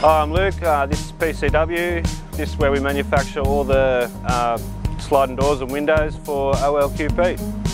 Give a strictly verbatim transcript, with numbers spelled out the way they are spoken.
Hi, I'm Luke. Uh, this is P C W. This is where we manufacture all the uh, sliding doors and windows for O L Q P.